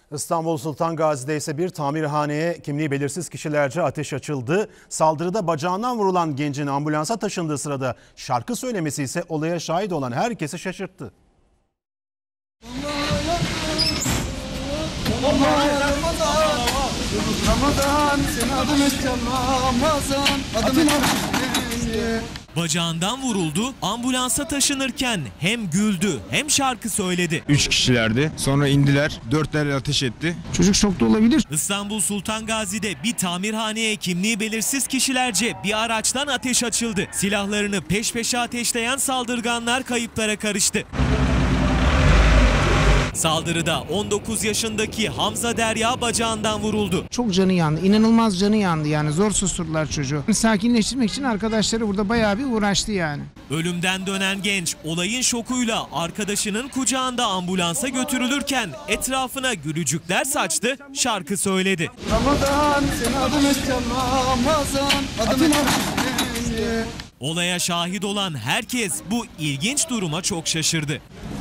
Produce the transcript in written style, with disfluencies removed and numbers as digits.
İstanbul Sultan Gazi'de ise bir tamirhaneye kimliği belirsiz kişilerce ateş açıldı. Saldırıda bacağından vurulan gencin ambulansa taşındığı sırada şarkı söylemesi ise olaya şahit olan herkesi şaşırttı. Bacağından vuruldu, ambulansa taşınırken hem güldü hem şarkı söyledi. 3 kişilerdi. Sonra indiler. 4'ler ateş etti. Çocuk şokta olabilir. İstanbul Sultan Gazi'de bir tamirhaneye kimliği belirsiz kişilerce bir araçtan ateş açıldı. Silahlarını peş peşe ateşleyen saldırganlar kayıplara karıştı. Saldırıda 19 yaşındaki Hamza Derya bacağından vuruldu. Çok canı yandı. İnanılmaz canı yandı yani. Zor susturdular çocuğu. Sakinleştirmek için arkadaşları burada bayağı bir uğraştı yani. Ölümden dönen genç olayın şokuyla arkadaşının kucağında ambulansa götürülürken etrafına gülücükler saçtı, şarkı söyledi. Ramazan, senin adın Ramazan, adın Olaya şahit olan herkes bu ilginç duruma çok şaşırdı.